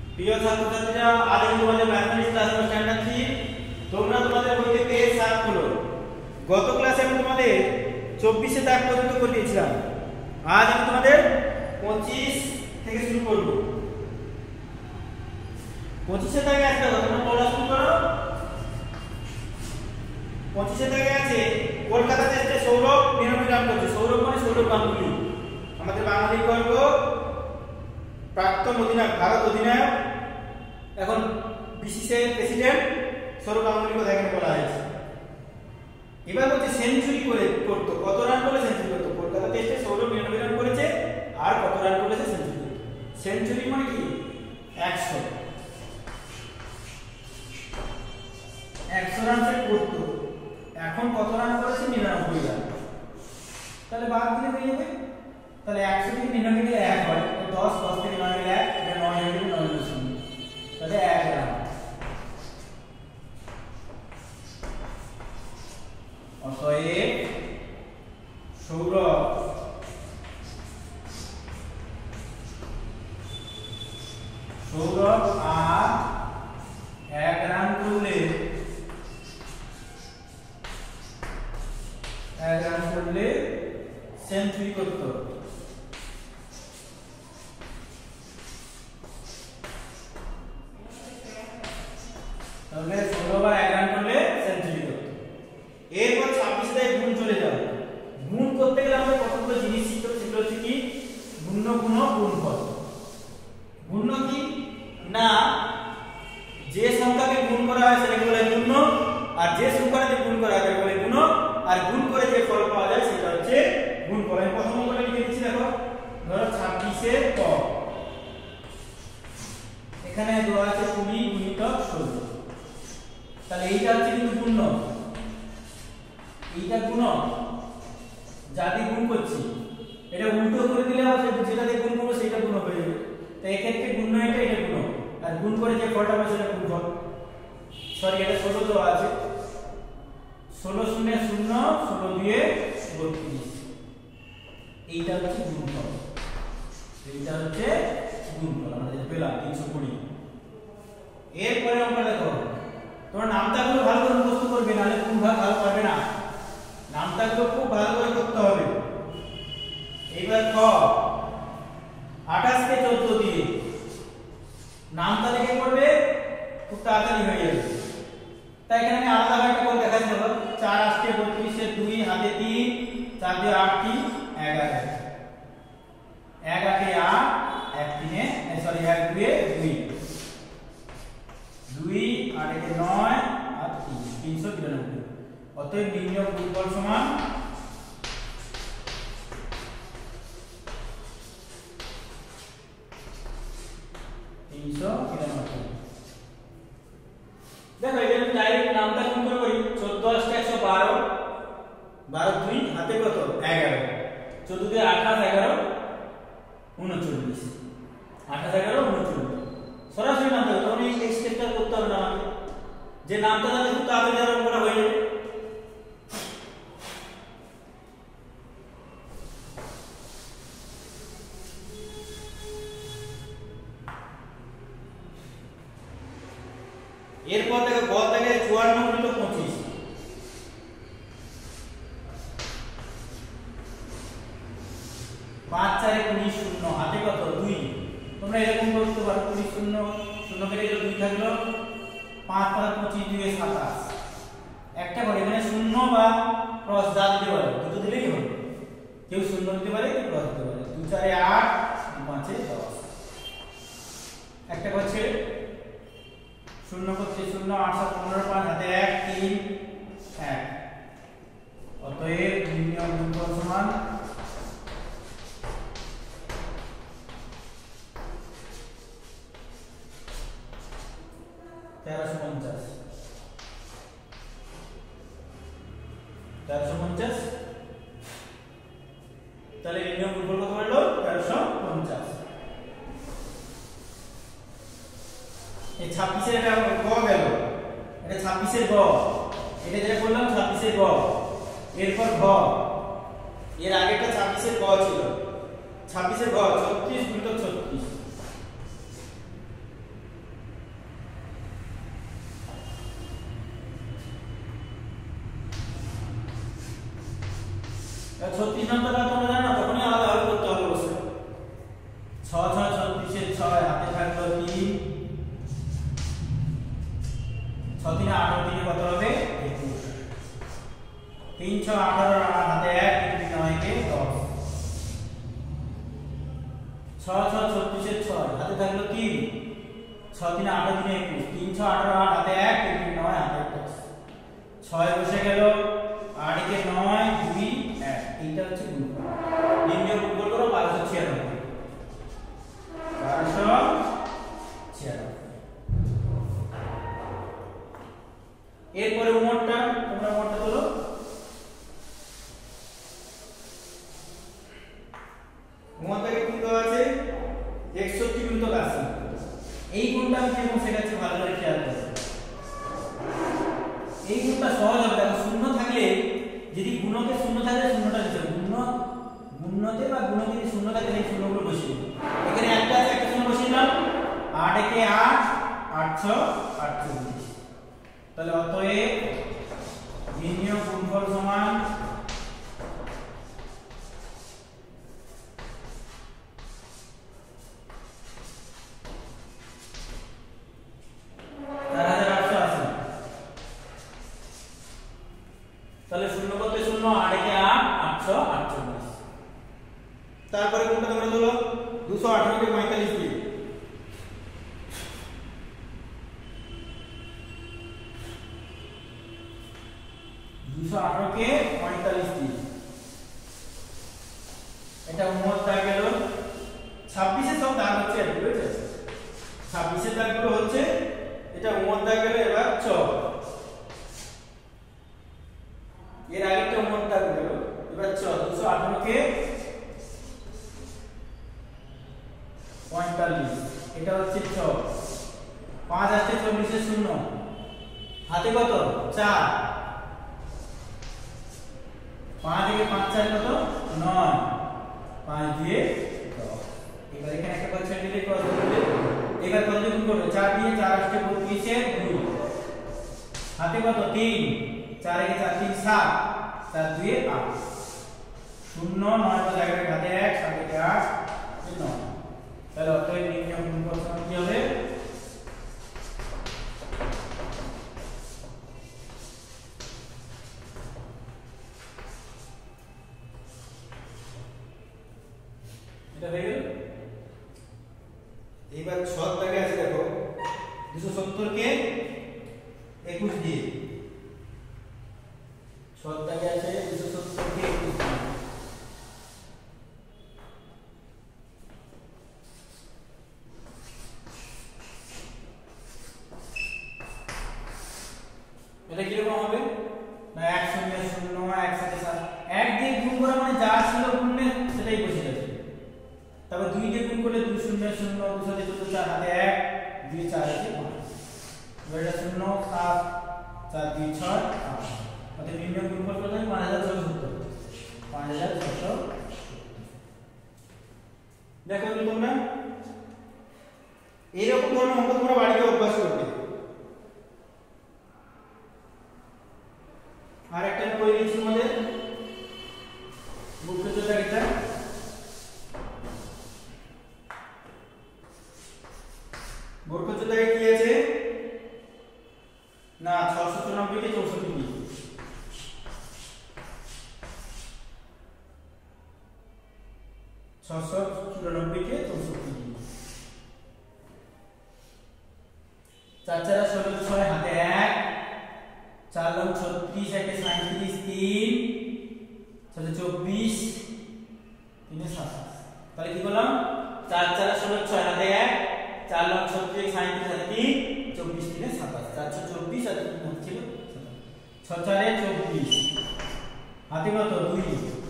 প্রিয় ছাত্রছাত্রীরা, আজ আমি তোমাদের ম্যাথমেটিক্স ক্লাস স্ট্যান্ডার্ড 3 তোমরা তোমাদের বই থেকে 7 হলো। গত ক্লাসে আমি তোমাদের 24 দাগ পর্যন্ত করে দিয়েছিলাম। আজ আমি তোমাদের 25 থেকে শুরু করব। 25 দাগে আছে, তোমরা পড়া শুরু করো। 25 দাগে আছে কলকাতাতে এসে সৌরভ নির্মাণ করছে। সৌরভ মানে সৌরভ গাঙ্গুলি, আমাদের বাঙালি গর্ব, প্রাক্তন অধিনায়ক, ভারত অধিনায়ক, এখন বিসিসিআই প্রেসিডেন্ট সৌরভ গাঙ্গুলির কথা এখানে বলা হয়েছে। এবার বলছে সেঞ্চুরি করে করতো, কত রান করলে সেঞ্চুরি করতো। কলকাতা টেস্টে সৌরভ 99 রান করেছে, আর কত রান করেছে সেঞ্চুরি। সেঞ্চুরি মানে কি 100 রান সে করতো। এখন কত রান করেছে 99 রান, তাহলে বাদ দিলে হয়ে যাবে। তাহলে 100 থেকে 99 গেলে 1 হয়, 10 থেকে 9 গেলে 1, এটা 9 হয়ে গেলে 9 এর সমান, তাহলে 1 রান। অতএব সৌরভ আর 1 রান করলে সেঞ্চুরি করতো। তাহলে 16 বার 1 রান করলে সেঞ্চুরি করতো। এরপর 26 দিয়ে গুণ চলে যাও। গুণ করতে গেলে আমাদের কতগুলো জিনিস শিখতে হবে, সেগুলো হচ্ছে কি গুণ্য, গুণ, গুণফল। গুণ্য কি না, যে সংখ্যাকে গুণ করা হয় সেটাকে বলে গুণ্য, আর যে সংখ্যাকে গুণ করা হয় সেটাকে বলে গুণ, আর গুণ করে যে ফল পাওয়া যায় সেটা হচ্ছে গুণফল। আমি প্রথম অঙ্কটা লিখে দিচ্ছি, দেখো। ধরো 26 এর ক, এখানে দেওয়া আছে 20 গুণিতক 16, তাহলে এইটা হচ্ছে কিন্তু গুণ্য, এইটা গুণ। যাতে গুণ করছি এটা উল্টো করে দিলে যেটা দিয়ে গুণ করবো সেটা গুণ হয়ে যাবে। তাই এক্ষেত্রে গুণ এটা, এটা গুণ, আর গুণ করে যে ফলটা পাবে সেটা গুণফল। সরি, এটা 16 দেওয়া আছে, 16 শূন্য 0, 16 দিয়ে 32, এইটা হচ্ছে গুণফল। এইটা হচ্ছে গুণফল আমাদের পেলাম 320। এরপরে আমরা দেখো, তোমরা নামতাগুলো ভালো করে মুখস্থ করবে, নাহলে কোন ভাগ ভালো পারবে না। নামতাগুলো খুব ভালো করে করতে হবে। এইবার ক 28 কে 14 দিয়ে নামতা লিখে করবে, খুব তাড়াতাড়ি হয়ে যাবে। তাই এখানে আমি আলাদা একটা করে দেখাচ্ছি। 4 8 কে 32 এর 2 হাতে 3, 4 দিয়ে 8 3 11, 1 8 এ 8, 1 3 এ সরি 1 2 এ 2, 2 8 এ 9 আর 3 392। অতএব নির্ণয় গুণফল সমান 392। দেখো এটা আমি ডাইরেক্ট নামটা গুণ করে করি। 14 8 112, 12 2 হাতে কত 11, 14 দিয়ে 28 11 39, 28 11 39। সরাসরি নামটা তখন এই স্টেপটা করতে হবে না আমাকে, যে নামটা তাহলে খুব তাড়াতাড়ি আরম্ভ করা হয়ে যাবে। এরপর দেখো গ থেকে 54 গুণিতক 25, 5 4 এ 19 0 হাতে কত 2। তোমরা এরকম করতে পারো, 20 0 0 কেটে গেল 2 থাকলো, 5 5 25 2 এ 27। একটা করে এখানে 0 বা ক্রস যা দিতে পারো, দুটো দিলেই হবে। কেউ 0 দিতে পারে, কেউ ক্রস দিতে পারে। 2 4 এ 8, 2 5 এ 10। একটা করছে 0 করছে 0, 8 7 15 5 হাতে 1 3 1। অতএব নির্ণয় গুণফল সমান 1350। 1350, তাহলে নির্ণয় গুণফল কত হলো 1350। এই 26 এর এটা গ গেল, এটা 26 এর গ, এটা যেটা বললাম 26 এর গ। এরপর ঘ, এর আগেটা 26 এর গ ছিল, 26 এর গ 36 গুণিতক 36, 36 নম্বরটা তোমরা জানো না, তখনই আলাদা ভাবে করতে হবে অবশ্যই। 6 6 36 এর 6 হাতে থাকলো 3, 6 3 18 দিনে কত হবে 21, 3 6 18 হাতে 1, 3 9 কে 10, 6 6 36 এর 6 হাতে থাকলো 3, 6 3 18 দিনে 21, 3 6 18 8 হাতে 1, 3 9 হাতে 10, 6 বসে গেল, 8 কে 9 2 1, এইটা হচ্ছে গুণফল। নির্ণয় গুণফল করো 1296, 1296। এরপরে মোটটা, তোমরা মোটটা তোলো। মোটটাকে কি দেওয়া আছে 61 গুণিতক 80। এই গুণটা আমি যেমন শেখাচ্ছি ভালো করে খেয়াল করো। এই গুণটা সহজ হবে, দেখো শূন্য থাকলে, যদি গুণকে শূন্য থাকে শূন্যটা দিতে গুণতে বা গুণকে যদি শূন্য থাকে এই শূন্যগুলো বসিয়ে এখানে একটা আছে, একটা শূন্য বসিয়ে দাও। 8 একে 8, 8 6 48। তাহলে অতএব নির্ণয় গুণফল সমান 4880। তাহলে শূন্য করতে শূন্য, 8 একে 8, 848। তারপরে কোনটা তোমরা তোলো 218 কে 45 দিয়ে, 218 কে 45 দিয়ে, এটা মোট দাগ গেল। 26 এর সব দাগ হচ্ছে আর বুঝেছো, 26 এর দাগগুলো হচ্ছে, এটা মোট দাগ গেল। এবার চ এর আগেরটা মোট দাগ গেল, এবার চ 218 কে 45, এটা হচ্ছে ছ। 5 আসছে 24 এর শূন্য, হাতে কত 4, 5 থেকে 5 4 কত 9, 5 দিয়ে 10। এবার এখানে একটা কথা ছেড়ে দিলে কত হবে, এবার কত গুণ করবে 4 দিয়ে, 4 আসছে 32 এর 2, হাতে কত 3, 4 একে 4 3 7, 4 2 8, 0 9 তো জায়গায় হাতে 1, 7 একে 8 9। তাহলে অতএব নির্ণয় গুণফল সমান কি হবে, এটা হয়ে গেল। এবার 6 দাগে আছে দেখো 270 কে 21 দিয়ে, 6 দাগে আছে 270 কে 21 দিয়ে, এটা কি রকম হবে না 1 0 0 1 7 7, 1 দিয়ে গুণ করা মানে যা ছিল গুণে সেটাই বসে যাবে। তারপর 2 দিয়ে গুণ করলে 2 0 0 2 7 4 4 হাতে 1, 2 4 আছে 5, এবার এটা 0 7 4 2 6 8। অতএব নির্ণয় গুণফল কত হবে 5670, 5670। দেখো তো তোমরা এইরকম ধরনের অঙ্ক তোমরা বাড়িতে অভ্যাস করবে। আর একটা করে দিচ্ছি তোমাদের মুখ্যটা, এটা মুখ্যটায় কি আছে না 694 কে 64 দিয়ে, 694 কে 64 দিয়ে, 4 4 16 6 হাতে 1, 4 9 36 1 37 3, 7 24 3 27। তাহলে কি করলাম 4 4 16 6 হাতে 1, 4 9 36 37 হাতে 3, 24 3 27, 424 আর 3 হাতে ছিল 6 4 24, হাতে কত 2,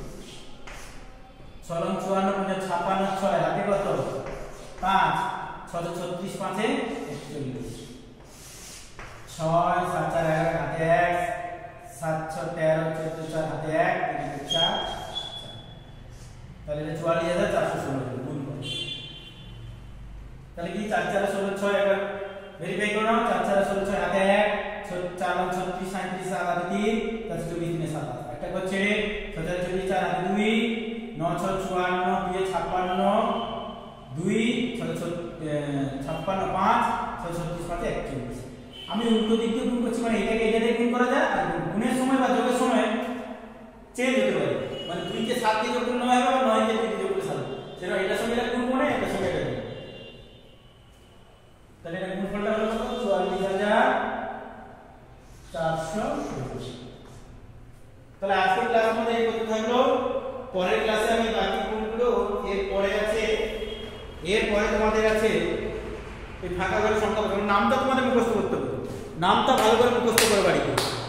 6 9 54 56 6 হাতে কত 5, 6 36 5 এ 41, 6 7 4 11 হাতে 1, 7 6 13 14 4 হাতে 1, 3 4। তাহলে এটা 44416 গুণ করো। তাহলে কি 4 4 16 6 একবার ভেরিফাই করো, 4 4 16 6 হাতে 1, 4 9 36 37 7 হাতে 3, 24 3 27। একটা হচ্ছে 47 4 আর 2 9 6 54 2 56 2 56 5 36 5 41। আমি উল্টো দিক দিয়ে গুণ করছি, মানে এটাকে এটা দিয়ে গুণ করা যায়, আর গুণের সময় বা যোগের সময় চেঞ্জ হতে পারে, মানে 2 কে 7 দিয়ে যোগ করলে 9 হবে, 9 কে 2 দিয়ে যোগ করলে 7 হবে। সেটা এটার সঙ্গে এটা গুণ করে, এটার সঙ্গে এটা গুণ। তাহলে এটা গুণফলটা হলো কত? 44420। তাহলে আজকের ক্লাস মধ্যে এই করতে থাকলো। পরের ক্লাসে আমি বাকি গুণগুলো এর পরে আছে, এর পরে তোমাদের আছে এই ফাঁকা ঘরের সংখ্যা, নামটা তোমাদের মুখস্থ করতে হবে, নামটা ভালো করে মুখস্থ করে বাড়িতে।